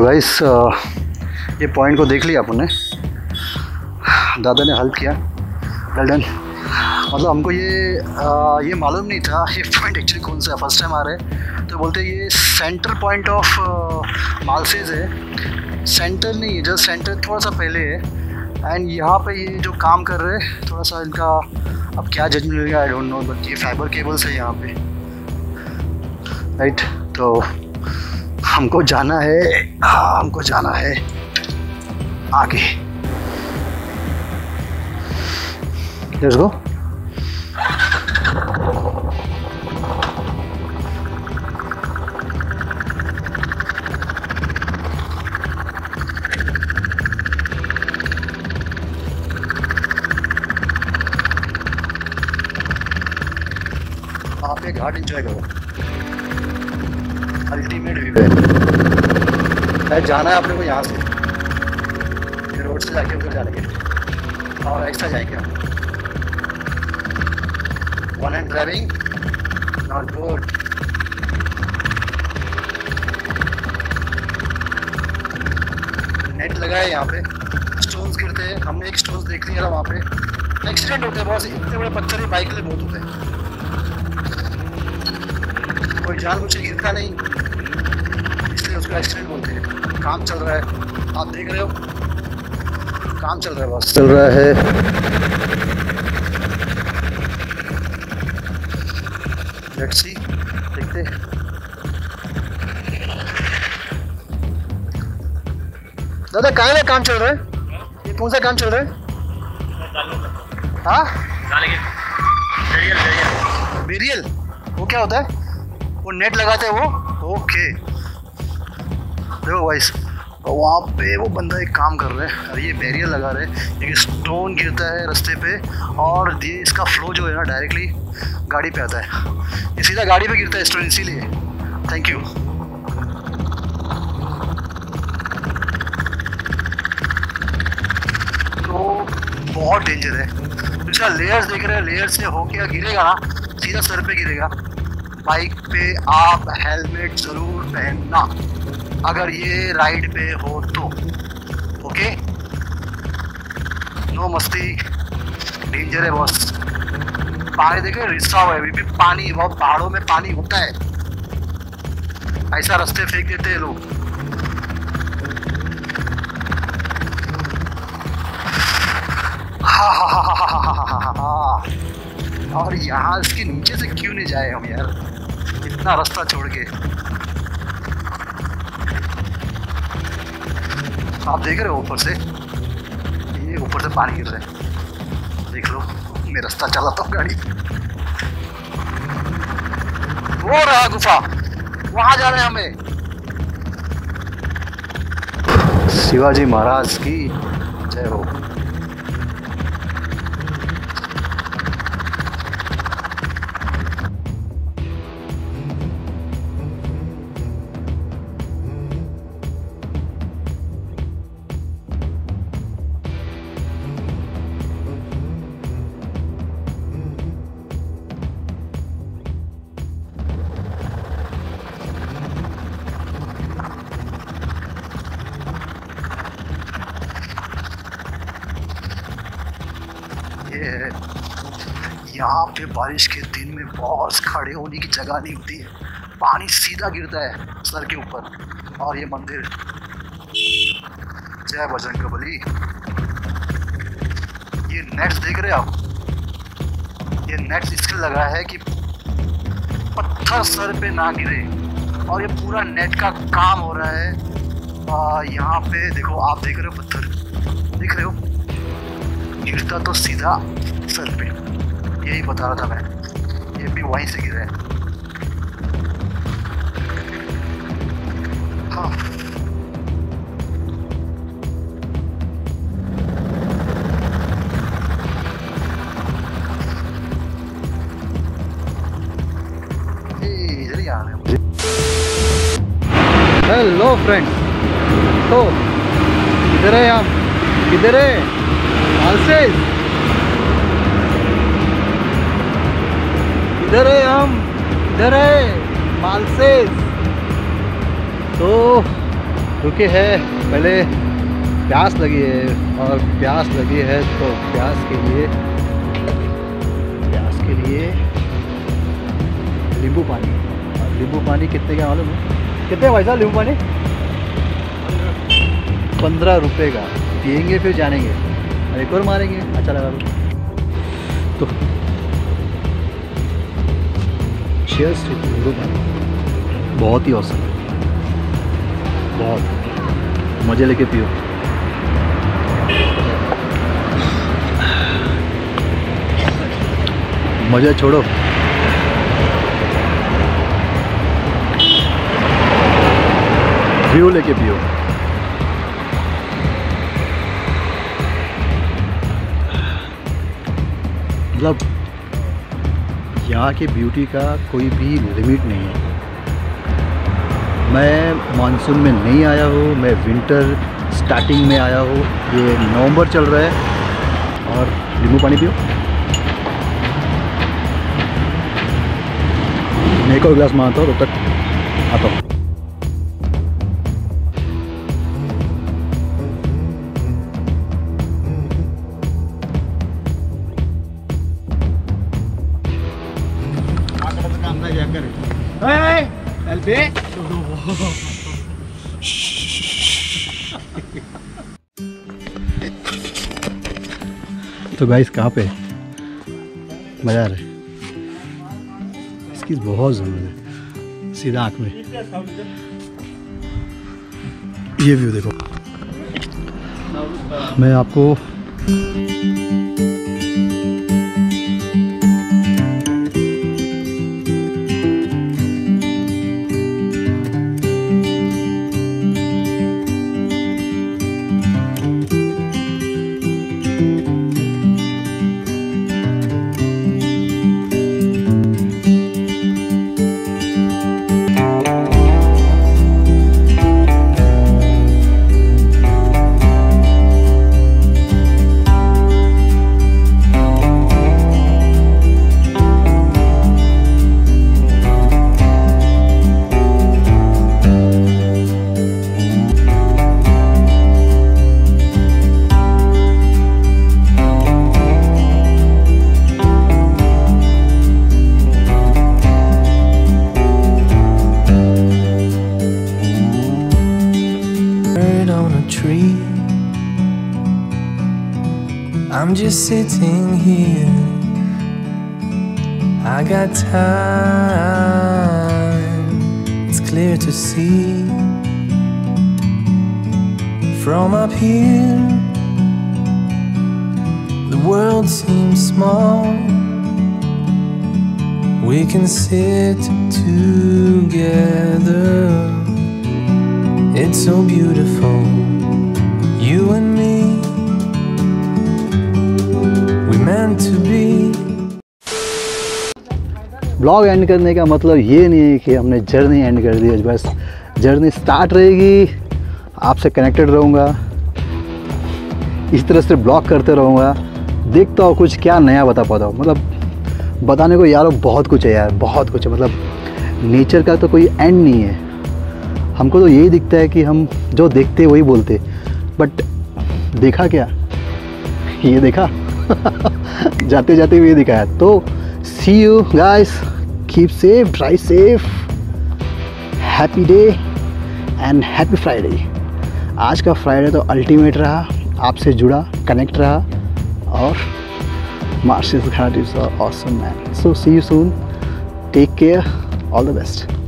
Guys ये point को देख लिया आपने, दादा ने हेल्प किया, वेल डन। मतलब हमको ये मालूम नहीं था ये पॉइंट एक्चुअली कौन सा है, फर्स्ट टाइम आ रहे हैं। तो बोलते ये सेंटर पॉइंट ऑफ मालसेज है, सेंटर नहीं है, जस्ट सेंटर थोड़ा सा पहले है। एंड यहाँ पे ये जो काम कर रहे हैं थोड़ा सा इनका अब क्या जजमेंट मिलेगा आई डोंट नो, बट ये फाइबर केबल्स है यहाँ पे, राइट। तो हमको जाना है, हमको जाना है आगे, लेट्स गो। आप ये घाट एंजॉय करो, अल्टीमेट व्यू है। जाना है अपने को यहाँ से, रोड से जाके उधर जाएंगे और एक्स्ट्रा जाएंगे हम। One hand driving not good. Net लगा है यहाँ पे, स्टोन्स गिरते हैं, हमने एक स्टोन्स देख लिया था वहाँ पे। एक्सीडेंट होते हैं बहुत, इतने बड़े पत्थर ही बाइक के लिए बहुत होते हैं। कोई जानबूझ के गिरता नहीं, इसलिए उसको एक्सीडेंट बोलते हैं। काम चल रहा है, आप देख रहे हो, काम चल रहा है, बस चल रहा है। लेट्स सी, देखते हैं। दादा कहाँ में काम चल रहा है? ये कौन सा काम चल रहा है? हाँ, बेरियल। वो क्या होता है? वो नेट लगाते हैं वो, ओके। देखो वाइस, वहाँ पे वो बंदा एक काम कर रहे हैं, ये बैरियर लगा रहे हैं। एक स्टोन गिरता है रास्ते पे और ये इसका फ्लो जो है ना डायरेक्टली गाड़ी पे आता है, ये सीधा गाड़ी पे गिरता है स्टोन, इसीलिए। Thank you. तो बहुत डेंजर है, इसका लेयर्स देख रहे हैं, लेयर से होके गिरेगा ना, सीधा सर पे गिरेगा। बाइक पे आप हेलमेट ज़रूर पहनना अगर ये राइड पे हो तो, ओके। नो मस्ती, डेंजर है बॉस। पानी देखे, रिसा हुआ है अभी भी पानी, बहुत पहाड़ों में पानी होता है, ऐसा रास्ते फेंक देते हैं लोग। और यहाँ इसके नीचे से क्यों नहीं जाए हम यार, इतना रास्ता छोड़ के। आप देख रहे हो ऊपर से, ये ऊपर से पानी गिर रहा है, देख लो। मैं रास्ता चलाता हूँ गाड़ी, वो रहा गुफा, वहां जा रहे हैं हमें। शिवाजी महाराज की जय हो। यहाँ पे बारिश के दिन में बहुत खड़े होने की जगह नहीं होती है, पानी सीधा गिरता है सर के ऊपर। और ये मंदिर, जय बजरंगबली। ये नेट्स देख रहे हो आप, ये नेट्स इसलिए लगा है कि पत्थर सर पे ना गिरे, और ये पूरा नेट का काम हो रहा है। यहाँ पे देखो, आप देख रहे हो पत्थर, देख रहे हो, गिरता तो सीधा सर पे, यही बता रहा था मैं। ये भी वहीं से गिरा है। हाँ, इधर ही आ रहे हैं। हेलो फ्रेंड, तो किधर है हम, किधर है मालसेज, इधर है हम, इधर है मालसेज। तो रुके हैं, पहले प्यास लगी है और प्यास लगी है तो प्यास के लिए नींबू पानी। नींबू पानी कितने का मालूम है? कितने भाई साहब नींबू पानी? 15 रुपये का। पियेंगे फिर जानेंगे और एक और मारेंगे। अच्छा लगा तो चीयर्स टू नींबू पानी। बहुत ही औसम है, बहुत मज़े लेके पियो। मज़ा छोड़ो, व्यू लेके पियो। मतलब यहाँ की ब्यूटी का कोई भी लिमिट नहीं है। मैं मानसून में नहीं आया हूँ, मैं विंटर स्टार्टिंग में आया हूँ। ये नवंबर चल रहा है और नींबू पानी पियो। मैं एक और गिलास मांगता हूँ, तब तक आता हूँ। तो गाइस कहाँ पे मज़ा आ रहा है? इसकी बहुत ज़रूरत है। सीधा आँख में ये व्यू देखो। मैं आपको I'm just sitting here. I got time. It's clear to see from up here. The world seems small. We can sit together. It's so beautiful, you and me. Meant to be. Blog end करने का मतलब ये नहीं है कि हमने journey and कर दी है, बस जर्नी स्टार्ट रहेगी। आपसे कनेक्टेड रहूँगा, इस तरह से ब्लॉग करते रहूँगा, देखता हूँ कुछ क्या नया बता पाता हूँ। मतलब बताने को यार बहुत कुछ है यार, बहुत कुछ है। मतलब नेचर का तो कोई एंड नहीं है। हमको तो यही दिखता है कि हम जो देखते वही बोलते, बट देखा क्या? ये देखा जाते जाते भी ये दिखाया। तो see you guys, keep safe, drive safe, happy day and happy Friday. आज का फ्राइडे तो अल्टीमेट रहा, आपसे जुड़ा, कनेक्ट रहा और Marshal Ghat is awesome man. So see you soon, take care, all the best.